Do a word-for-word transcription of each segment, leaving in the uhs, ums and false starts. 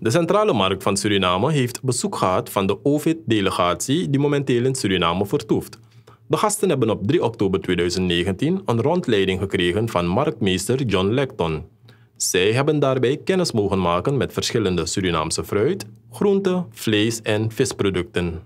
De Centrale Markt van Suriname heeft bezoek gehad van de O V I D-delegatie die momenteel in Suriname vertoeft. De gasten hebben op drie oktober tweeduizend negentien een rondleiding gekregen van marktmeester John Lecton. Zij hebben daarbij kennis mogen maken met verschillende Surinaamse fruit, groente, vlees en visproducten.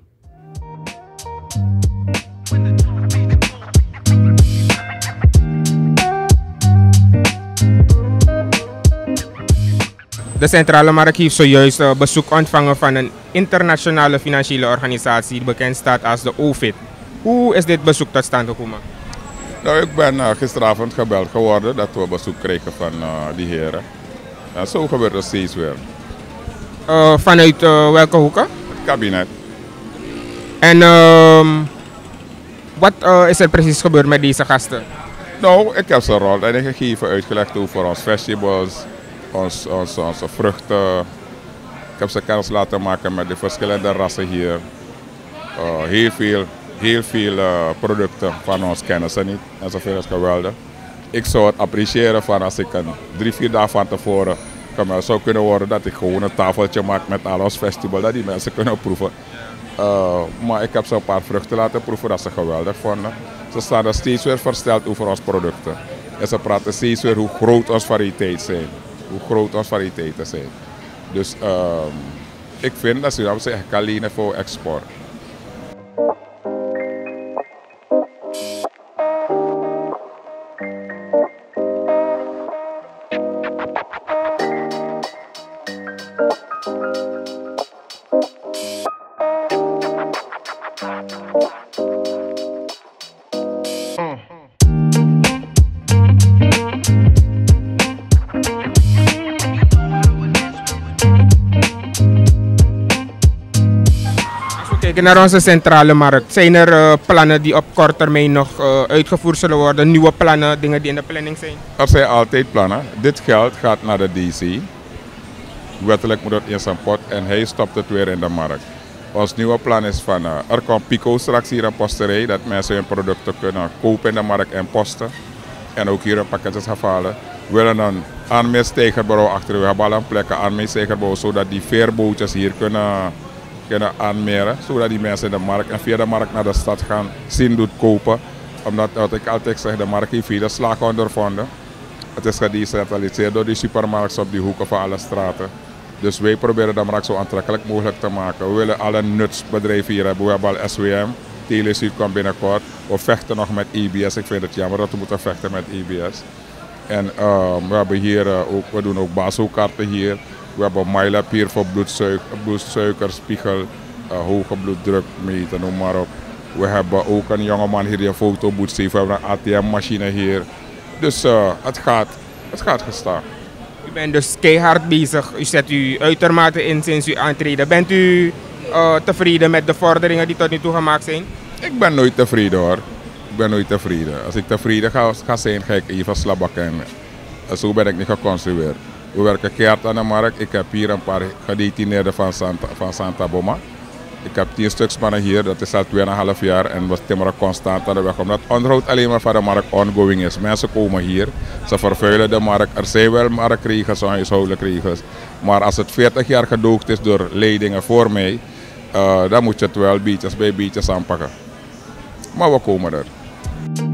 De Centrale Markt heeft zojuist bezoek ontvangen van een internationale financiële organisatie die bekend staat als de O V I D. Hoe is dit bezoek tot stand gekomen? Nou, ik ben uh, gisteravond gebeld geworden dat we bezoek kregen van uh, die heren. En zo gebeurt het steeds weer. Uh, vanuit uh, welke hoeken? Het kabinet. En uh, wat uh, is er precies gebeurd met deze gasten? Nou, ik heb ze een rondleiding gegeven, uitgelegd over ons vegetables, ons, ons, onze vruchten. Ik heb ze kennis laten maken met de verschillende rassen hier. Uh, heel veel, heel veel uh, producten van ons kennen ze niet en zoveel is geweldig. Ik zou het appreciëren van als ik een drie, vier dagen van tevoren zou kunnen worden dat ik gewoon een tafeltje maak met al ons festival, dat die mensen kunnen proeven. Uh, maar ik heb ze een paar vruchten laten proeven dat ze geweldig vonden. Ze staan er steeds weer versteld over onze producten. En ze praten steeds weer hoe groot onze variëteiten zijn. Hoe groot onze variëteiten zijn. Dus uh, ik vind dat Suriname zich echt kan lenen voor export. Kijken naar onze Centrale Markt. Zijn er uh, plannen die op korte termijn nog uh, uitgevoerd zullen worden? Nieuwe plannen, dingen die in de planning zijn? Er zijn altijd plannen. Dit geld gaat naar de D C. Wettelijk moet het in zijn pot en hij stopt het weer in de markt. Ons nieuwe plan is van, uh, er komt Pico straks hier een posterij, dat mensen hun producten kunnen kopen in de markt en posten. En ook hier een pakketjes afhalen. We willen een aanmeerstijgerbouw achter. We hebben al een plek aanmeerstijgerbouw, zodat die veerbootjes hier kunnen... kunnen aanmeren, zodat die mensen in de markt en via de markt naar de stad gaan zien doet kopen. Omdat, wat ik altijd zeg, de markt heeft vele slagen ondervonden. Het is gedecentraliseerd door die supermarkten op die hoeken van alle straten. Dus wij proberen de markt zo aantrekkelijk mogelijk te maken. We willen alle nutsbedrijven hier hebben. We hebben al S W M, Telesuur komt binnenkort. We vechten nog met E B S. Ik vind het jammer dat we moeten vechten met E B S. En uh, we hebben hier uh, ook, we doen ook basokaarten hier. We hebben MyLab hier voor bloedsuiker, bloedsuiker spiegel, uh, hoge bloeddruk meten, noem maar op. We hebben ook een jongeman hier die een fotoboot heeft. We hebben een A T M-machine hier. Dus uh, het gaat, het gaat gestaan. U bent dus keihard bezig. U zet u uitermate in sinds uw aantreden. Bent u uh, tevreden met de vorderingen die tot nu toe gemaakt zijn? Ik ben nooit tevreden hoor. Ik ben nooit tevreden. Als ik tevreden ga, ga zijn, ga ik even slabakken. En zo ben ik niet geconstrueerd. We werken keihard aan de markt. Ik heb hier een paar gedetineerden van Santa, van Santa Boma. Ik heb tien stuks mannen hier, dat is al twee en een half jaar en we timmeren constant aan de weg. Omdat onderhoud alleen maar van de markt ongoing is. Mensen komen hier, ze vervuilen de markt. Er zijn wel marktregels, huishoudelijke regels. Maar als het veertig jaar gedoogd is door leidingen voor mij, uh, dan moet je het wel beetjes bij beetjes aanpakken. Maar we komen er.